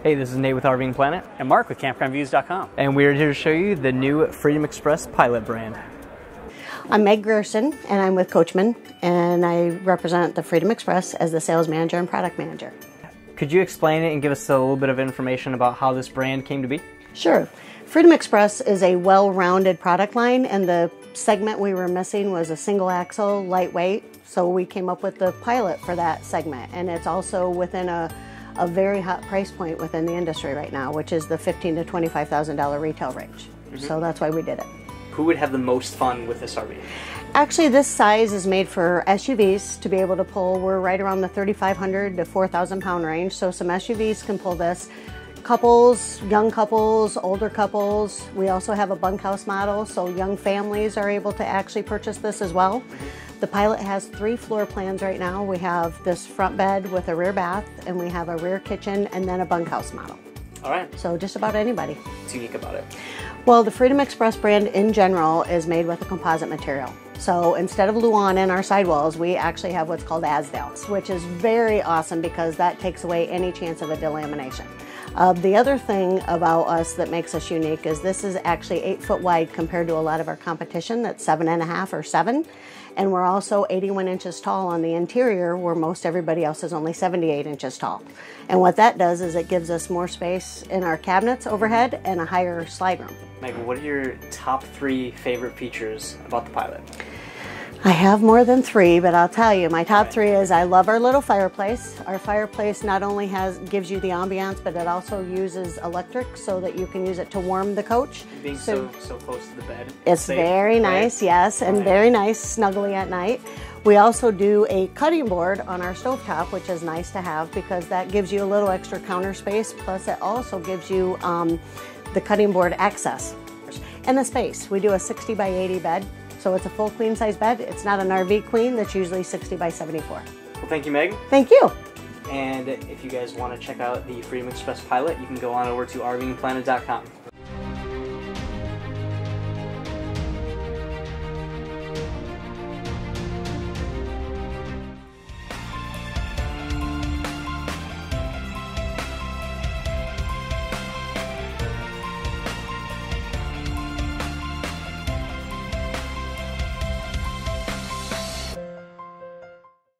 Hey, this is Nate with RVing Planet. And Mark with CampgroundViews.com. And we're here to show you the new Freedom Express Pilot brand. I'm Meg Gerson, and I'm with Coachmen, and I represent the Freedom Express as the sales manager and product manager. Could you explain it and give us a little bit of information about how this brand came to be? Sure. Freedom Express is a well-rounded product line, and the segment we were missing was a single axle, lightweight, so we came up with the Pilot for that segment. And it's also within a very hot price point within the industry right now, which is the $15,000 to $25,000 retail range. So that's why we did it. Who would have the most fun with this RV? Actually, this size is made for SUVs to be able to pull. We're right around the 3,500 to 4,000 pound range, so some SUVs can pull this. Couples, young couples, older couples. We also have a bunkhouse model, so young families are able to actually purchase this as well. The Pilot has 3 floor plans right now. We have this front bed with a rear bath, and we have a rear kitchen, and then a bunkhouse model. All right. So just about anybody. What's unique about it? Well, the Freedom Express brand in general is made with a composite material. So instead of Luan in our sidewalls, we actually have what's called Azdel, which is very awesome because that takes away any chance of a delamination. The other thing about us that makes us unique is this is actually 8 foot wide compared to a lot of our competition that's 7.5 or 7. And we're also 81 inches tall on the interior, where most everybody else is only 78 inches tall. And what that does is it gives us more space in our cabinets overhead and a higher slide room. Michael, what are your top 3 favorite features about the Pilot? I have more than 3, but I'll tell you, my top 3 is I love our little fireplace. Our fireplace not only gives you the ambiance, but it also uses electric so that you can use it to warm the coach. Being so close to the bed. It's safe, very nice, right? Yes, and very nice snuggly at night. We also do a cutting board on our stovetop, which is nice to have because that gives you a little extra counter space, plus it also gives you the cutting board access. And the space, we do a 60 by 80 bed. So it's a full queen size bed. It's not an RV queen that's usually 60 by 74. Well, thank you, Meg. Thank you. And if you guys want to check out the Freedom Express Pilot, you can go on over to RVingplanet.com.